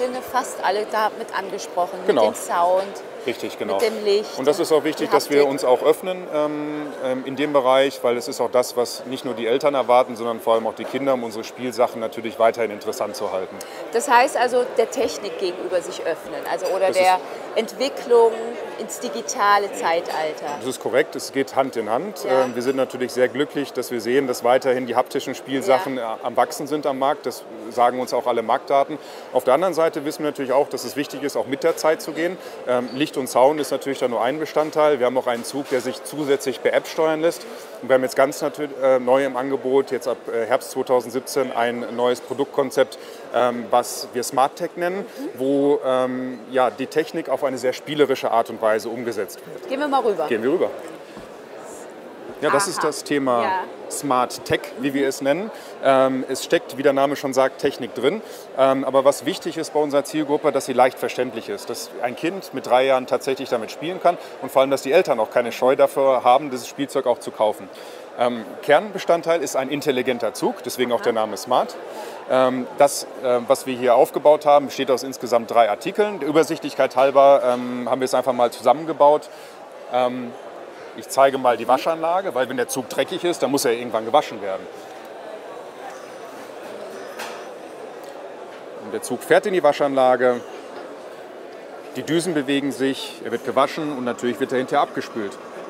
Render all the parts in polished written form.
Sinne fast alle damit angesprochen, Genau. mit dem Sound. Richtig, genau. Mit dem Licht. Und das ist auch wichtig, dass wir uns auch öffnen in dem Bereich, weil es ist auch das, was nicht nur die Eltern erwarten, sondern vor allem auch die Kinder, um unsere Spielsachen natürlich weiterhin interessant zu halten. Das heißt also, der Technik gegenüber sich öffnen, also oder Das der Entwicklung ins digitale Zeitalter. Das ist korrekt, es geht Hand in Hand. Ja. Wir sind natürlich sehr glücklich, dass wir sehen, dass weiterhin die haptischen Spielsachen am Wachsen sind am Markt. Das sagen uns auch alle Marktdaten. Auf der anderen Seite wissen wir natürlich auch, dass es wichtig ist, auch mit der Zeit zu gehen. Licht und Sound ist natürlich da nur ein Bestandteil. Wir haben auch einen Zug, der sich zusätzlich per App steuern lässt. Und wir haben jetzt ganz neu im Angebot, jetzt ab Herbst 2017, ein neues Produktkonzept, was wir Smart Tech nennen, wo die Technik auf eine sehr spielerische Art und Weise umgesetzt wird. Gehen wir mal rüber. Gehen wir rüber. Ja, das ist das Thema Ja. Smart Tech, wie wir es nennen. Es steckt, wie der Name schon sagt, Technik drin. Aber was wichtig ist bei unserer Zielgruppe, dass sie leicht verständlich ist. Dass ein Kind mit 3 Jahren tatsächlich damit spielen kann und vor allem, dass die Eltern auch keine Scheu dafür haben, dieses Spielzeug auch zu kaufen. Kernbestandteil ist ein intelligenter Zug, deswegen auch der Name Smart. Das, was wir hier aufgebaut haben, besteht aus insgesamt 3 Artikeln. Der Übersichtlichkeit halber haben wir es einfach mal zusammengebaut. Ich zeige mal die Waschanlage, weil wenn der Zug dreckig ist, dann muss er irgendwann gewaschen werden. Und der Zug fährt in die Waschanlage, die Düsen bewegen sich, er wird gewaschen und natürlich wird er hinterher abgespült.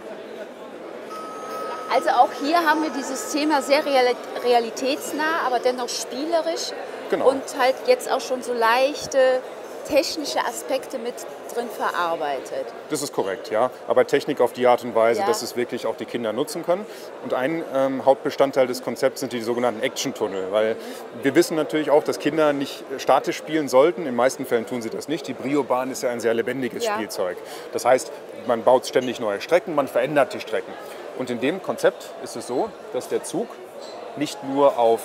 Also auch hier haben wir dieses Thema sehr realitätsnah, aber dennoch spielerisch. Genau. Und halt jetzt auch schon so leichte technische Aspekte mit drin verarbeitet. Das ist korrekt, ja. Aber Technik auf die Art und Weise, Ja. dass es wirklich auch die Kinder nutzen können. Und ein Hauptbestandteil des Konzepts sind die sogenannten Action-Tunnel. Weil wir wissen natürlich auch, dass Kinder nicht statisch spielen sollten. In den meisten Fällen tun sie das nicht. Die Brio-Bahn ist ja ein sehr lebendiges Spielzeug. Das heißt, man baut ständig neue Strecken, man verändert die Strecken. Und in dem Konzept ist es so, dass der Zug nicht nur auf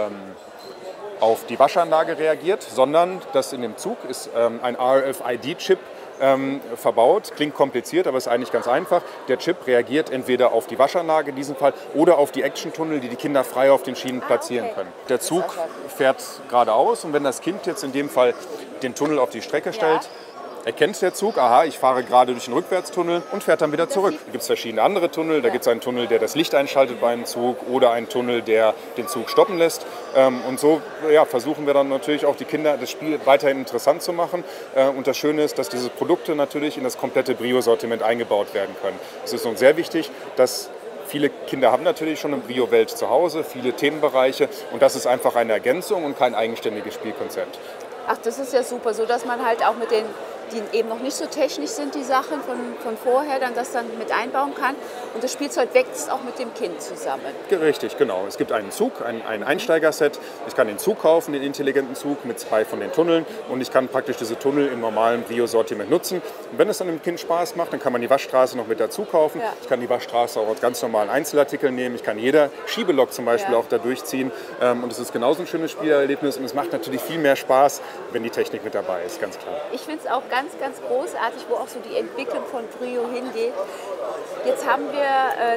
die Waschanlage reagiert, sondern dass in dem Zug ist ein RFID-Chip verbaut. Klingt kompliziert, aber ist eigentlich ganz einfach. Der Chip reagiert entweder auf die Waschanlage in diesem Fall oder auf die Action-Tunnel, die die Kinder frei auf den Schienen platzieren können. Der Zug fährt geradeaus und wenn das Kind jetzt in dem Fall den Tunnel auf die Strecke stellt, erkennt der Zug, aha, ich fahre gerade durch den Rückwärtstunnel und fährt dann wieder zurück. Da gibt es verschiedene andere Tunnel. Da gibt es einen Tunnel, der das Licht einschaltet bei einem Zug oder einen Tunnel, der den Zug stoppen lässt. Und so versuchen wir dann natürlich auch die Kinder das Spiel weiterhin interessant zu machen. Und das Schöne ist, dass diese Produkte natürlich in das komplette Brio-Sortiment eingebaut werden können. Es ist uns sehr wichtig, dass viele Kinder haben natürlich schon eine Brio-Welt zu Hause, viele Themenbereiche. Und das ist einfach eine Ergänzung und kein eigenständiges Spielkonzept. Ach, das ist ja super, so dass man halt auch mit den, die eben noch nicht so technisch sind, die Sachen von vorher, dann das dann mit einbauen kann. Und das Spielzeug wächst auch mit dem Kind zusammen. Richtig, genau. Es gibt einen Zug, ein Einsteigerset. Ich kann den Zug kaufen, den intelligenten Zug mit 2 von den Tunneln. Und ich kann praktisch diese Tunnel im normalen Brio-Sortiment nutzen. Und wenn es dann dem Kind Spaß macht, dann kann man die Waschstraße noch mit dazu kaufen. Ja. Ich kann die Waschstraße auch als ganz normalen Einzelartikel nehmen. Ich kann jeder Schiebelok zum Beispiel auch da durchziehen. Und es ist genauso ein schönes Spielerlebnis. Und es macht natürlich viel mehr Spaß, wenn die Technik mit dabei ist, ganz klar. Ich finde es auch ganz, ganz großartig, wo auch so die Entwicklung von Brio hingeht. Jetzt haben wir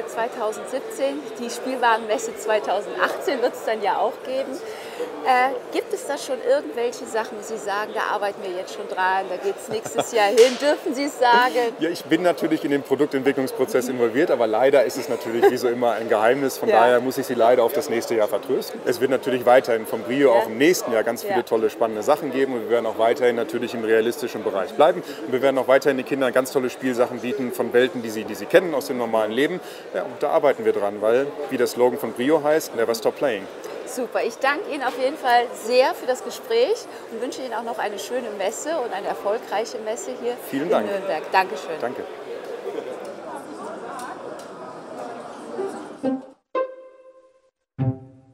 2017, die Spielwarenmesse 2018 wird es dann ja auch geben. Gibt es da schon irgendwelche Sachen, wo Sie sagen, da arbeiten wir jetzt schon dran, da geht es nächstes Jahr hin? Dürfen Sie es sagen? Ja, ich bin natürlich in den Produktentwicklungsprozess involviert, aber leider ist es natürlich wie so immer ein Geheimnis. Von daher muss ich Sie leider auf das nächste Jahr vertrösten. Es wird natürlich weiterhin vom Brio auch im nächsten Jahr ganz viele tolle, spannende Sachen geben und wir werden auch weiterhin natürlich im realistischen Bereich bleiben. Und wir werden auch weiterhin den Kindern ganz tolle Spielsachen bieten von Welten, die sie kennen aus dem normalen Leben. Ja, und da arbeiten wir dran, weil, wie der Slogan von Brio heißt, Never Stop Playing. Super, ich danke Ihnen auf jeden Fall sehr für das Gespräch und wünsche Ihnen auch noch eine schöne Messe und eine erfolgreiche Messe hier in Nürnberg. Dankeschön. Danke.